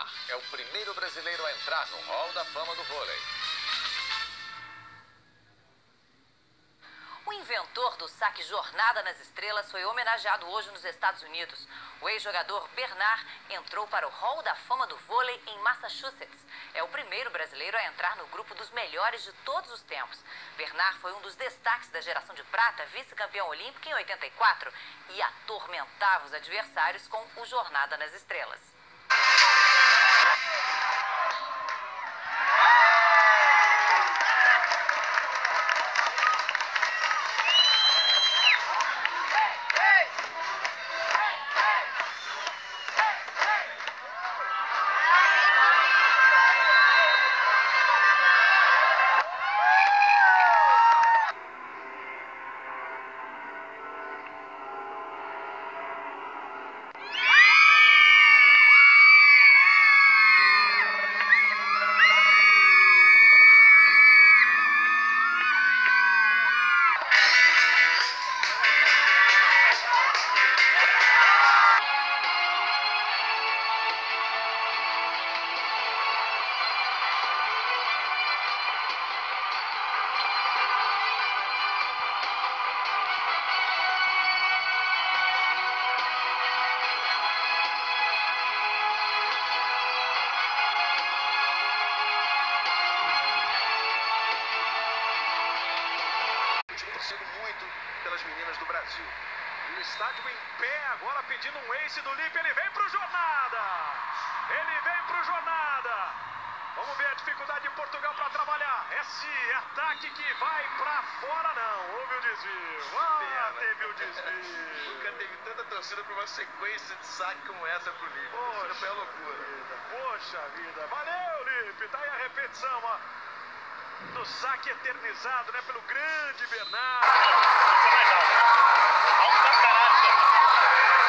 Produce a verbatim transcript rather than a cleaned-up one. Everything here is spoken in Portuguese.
Bernard é o primeiro brasileiro a entrar no Hall da Fama do vôlei. O inventor do saque Jornada nas Estrelas foi homenageado hoje nos Estados Unidos. O ex-jogador Bernard entrou para o Hall da Fama do vôlei em Massachusetts. É o primeiro brasileiro a entrar no grupo dos melhores de todos os tempos. Bernard foi um dos destaques da geração de prata, vice-campeão olímpico em oitenta e quatro, e atormentava os adversários com o Jornada nas Estrelas. Torcendo muito pelas meninas do Brasil. E o estádio em pé agora pedindo um ace do Lipe. Ele vem pro Jornada. Ele vem pro Jornada. Vamos ver a dificuldade de Portugal para trabalhar. Esse ataque que vai para fora não. Houve o desvio. Ah, teve o desvio. Nunca teve tanta torcida para uma sequência de saque como essa pro Lipe. Poxa, foi a loucura. Vida. Poxa vida. Valeu, Lipe. Tá aí a repetição, ó. Do saque eternizado, né, pelo grande Bernard.